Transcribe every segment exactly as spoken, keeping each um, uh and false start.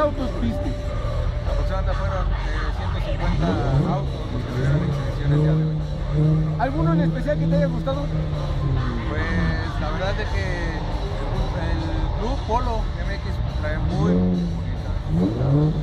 autos viste? Aproximadamente fueron eh, ciento cincuenta autos los que tuvieron exhibición el día de hoy. ¿Alguno en especial que te haya gustado? Pues la verdad es que el, el Club Polo M X trae muy bonita.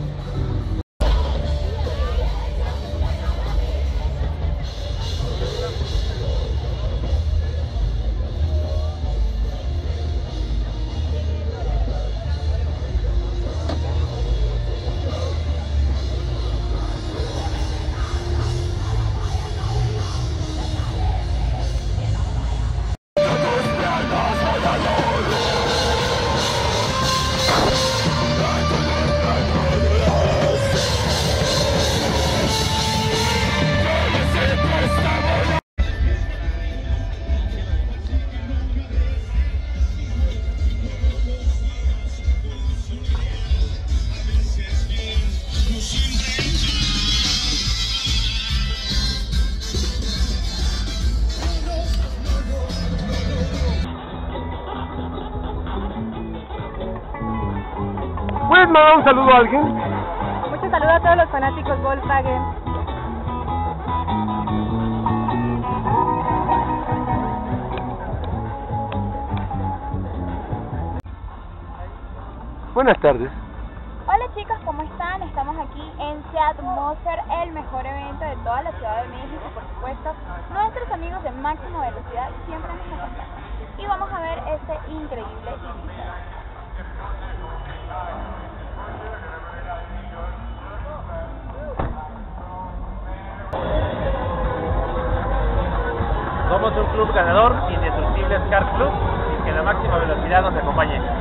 ¿Puedes mandar un saludo a alguien? Muchos saludos a todos los fanáticos Volkswagen. Buenas tardes. Hola chicos, ¿cómo están? Estamos aquí en Seat Mother, el mejor evento de toda la Ciudad de México, por supuesto. Nuestros amigos de Máxima Velocidad siempre nos acompañan. Y vamos a ver este increíble invitado. Somos un club ganador, Indestructibles Car Club, y que la máxima velocidad nos acompañe.